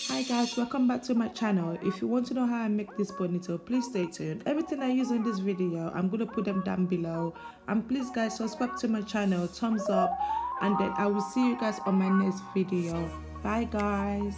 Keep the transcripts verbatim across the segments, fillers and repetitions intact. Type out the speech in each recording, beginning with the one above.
Hi guys, welcome back to my channel. If you want to know how I make this ponytail, please stay tuned. Everything I use in this video, I'm going to put them down below. And please guys, subscribe to my channel, thumbs up, and then I will see you guys on my next video. Bye guys.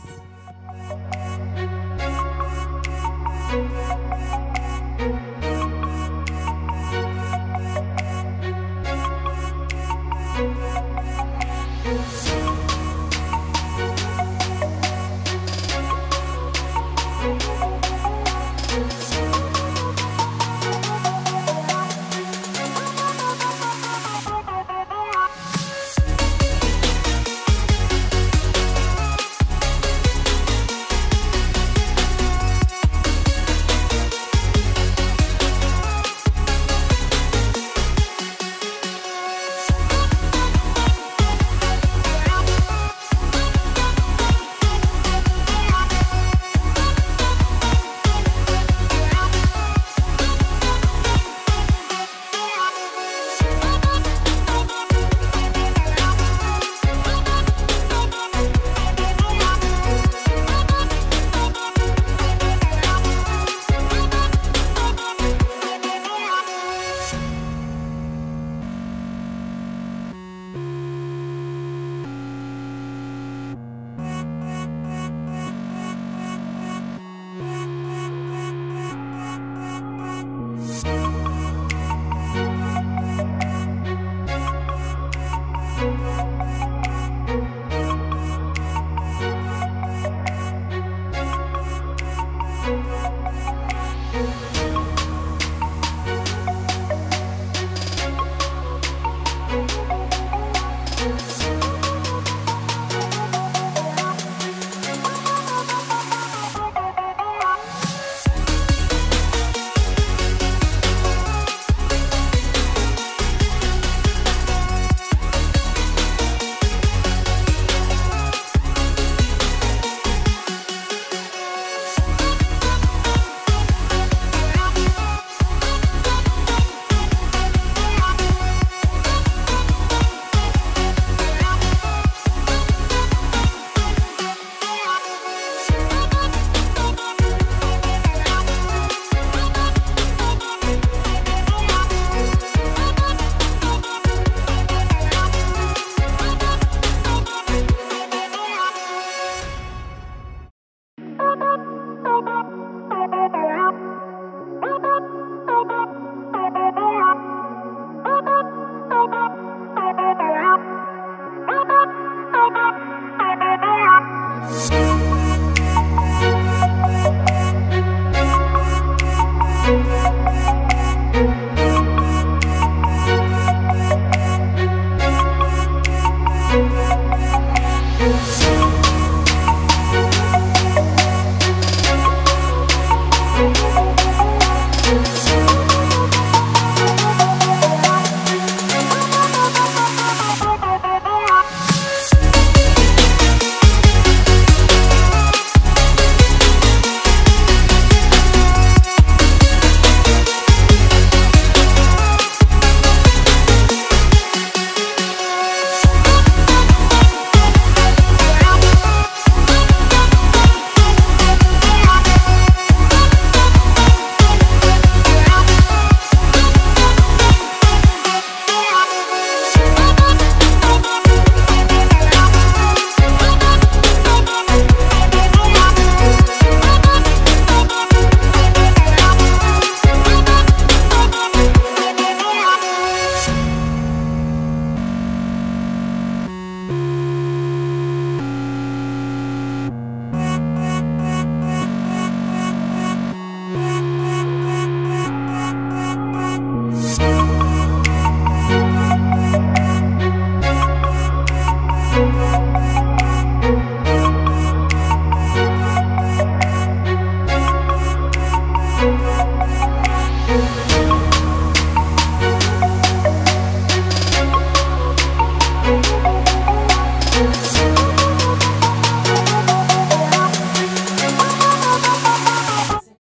Bye.